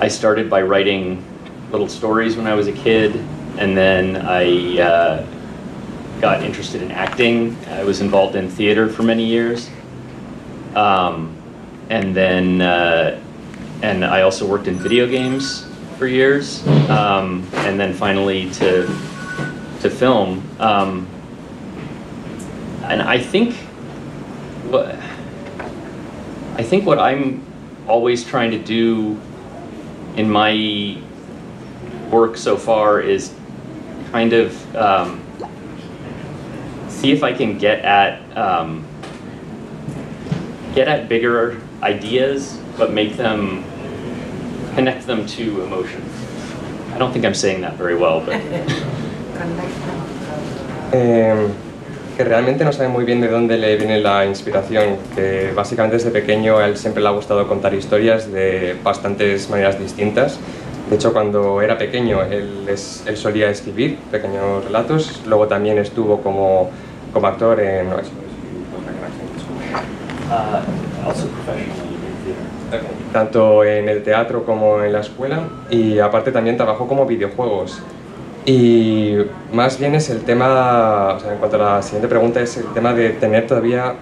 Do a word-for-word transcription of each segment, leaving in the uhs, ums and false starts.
I started by writing little stories when I was a kid, and then I uh, got interested in acting. I was involved in theater for many years. Um, and then, uh, and I also worked in video games for years, um, and then finally to, to film. Um, and I think what, I think what I'm always trying to do in my work so far is kind of um, see if I can get at um, get at bigger ideas, but make them connect them to emotions. I don't think I'm saying that very well, but eh, que realmente no sabe muy bien de dónde le viene la inspiración, que básicamente desde pequeño a él siempre le ha gustado contar historias de bastantes maneras distintas. De hecho, cuando era pequeño, él, es, él solía escribir pequeños relatos, luego también estuvo como, como actor en... No, uh, also professionally in theater. Tanto en el teatro como en la escuela, y aparte también trabajó como videojuegos. Y más bien es el tema, o sea, en cuanto a la siguiente pregunta, es el tema de tener todavía...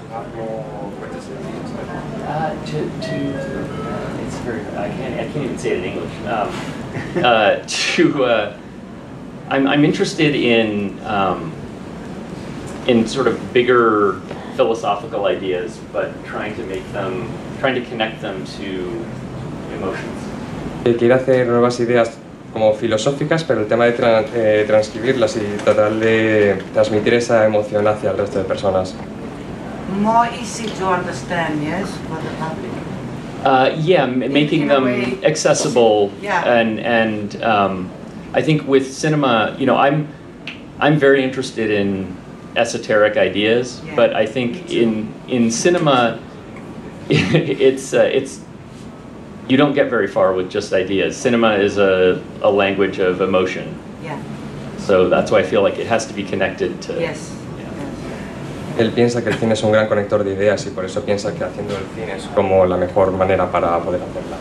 Uh, to, to, it's very, I can't, I can't even say it in English. Um, uh, to, uh, I'm, I'm interested in, um, in sort of bigger philosophical ideas, but trying to make them, trying to connect them to emotions. Que quiere hacer nuevas ideas como filosóficas, pero el tema de tra eh, transcribirlas y tratar de transmitir esa emoción hacia el resto de personas. More easy to understand, yes, for the public. Uh, yeah, m making them way, accessible, yeah. and and um, I think with cinema, you know, I'm I'm very interested in esoteric ideas, yeah, but I think in in cinema, it's uh, it's you don't get very far with just ideas. Cinema is a a language of emotion. Yeah. So that's why I feel like it has to be connected to. Yes. Él piensa que el cine es un gran conector de ideas y por eso piensa que haciendo el cine es como la mejor manera para poder hacerla.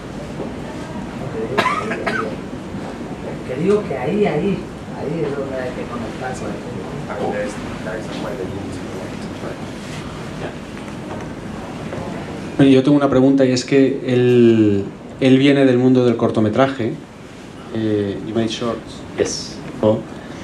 Que digo que ahí, ahí, ahí es donde hay que conectarse. Yo tengo una pregunta y es que él, él viene del mundo del cortometraje. Eh, you made shorts. Yes. Oh.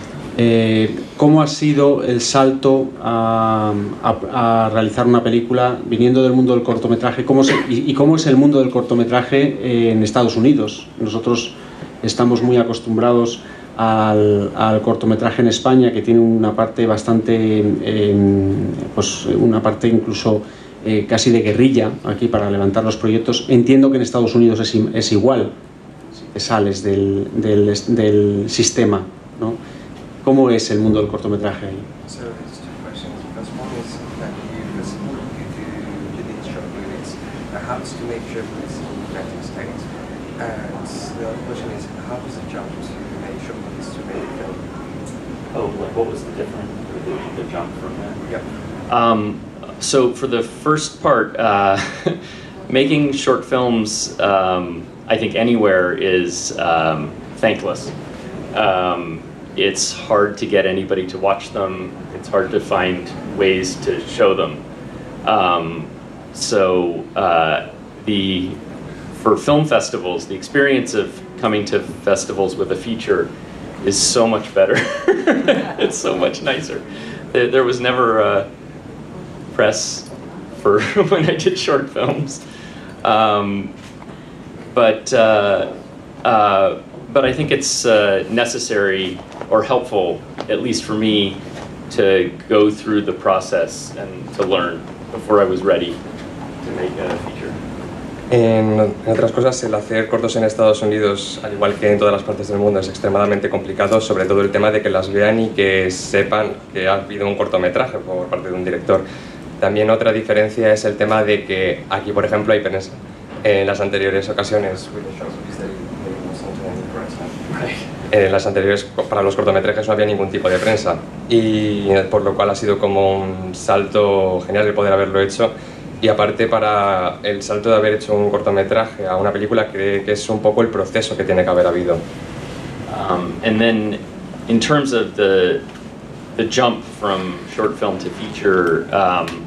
Eh, ¿Cómo ha sido el salto a, a, a realizar una película viniendo del mundo del cortometraje? ¿Cómo se, y, y cómo es el mundo del cortometraje en Estados Unidos? Nosotros estamos muy acostumbrados al, al cortometraje en España, que tiene una parte bastante, eh, pues una parte incluso eh, casi de guerrilla aquí para levantar los proyectos. Entiendo que en Estados Unidos es, es igual, que sales del, del, del sistema, ¿no? ¿Cómo es el mundo del cortometraje ahí? So there's two questions. The first one is that you, first of all, you do you did short movies. How to make short movies in the United States? And the other question is, how was the jump to make short movies to make a film? Oh, like what was the difference, the, the jump from that? Yeah. Um, so for the first part, uh, making short films, um, I think anywhere is um, thankless. Um, It's hard to get anybody to watch them. It's hard to find ways to show them. Um, so uh, the for film festivals, the experience of coming to festivals with a feature is so much better. It's so much nicer. There, there was never a press for when I did short films, um, but. Uh, uh, But I think it's uh, necessary or helpful, at least for me, to go through the process and to learn before I was ready to make a feature. En, en otras cosas, el hacer cortos en Estados Unidos, al igual que en todas las partes del mundo, es extremadamente complicado, sobre todo el tema de que las vean y que sepan que ha habido un cortometraje por parte de un director. También otra diferencia es el tema de que aquí, por ejemplo, hay prensa. En las anteriores ocasiones, en las anteriores, para los cortometrajes no había ningún tipo de prensa, y por lo cual ha sido como un salto genial el poder haberlo hecho. Y aparte, para el salto de haber hecho un cortometraje a una película, cree que es un poco el proceso que tiene que haber habido. Um, and then, in terms of the the jump from short film to feature, um,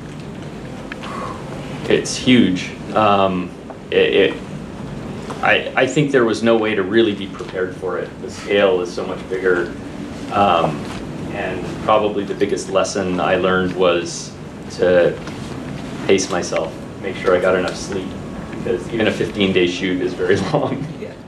it's huge. Um, it, it, I, I think there was no way to really be prepared for it. The scale is so much bigger, um, and probably the biggest lesson I learned was to pace myself, make sure I got enough sleep, because even a fifteen day shoot is very long. Yeah.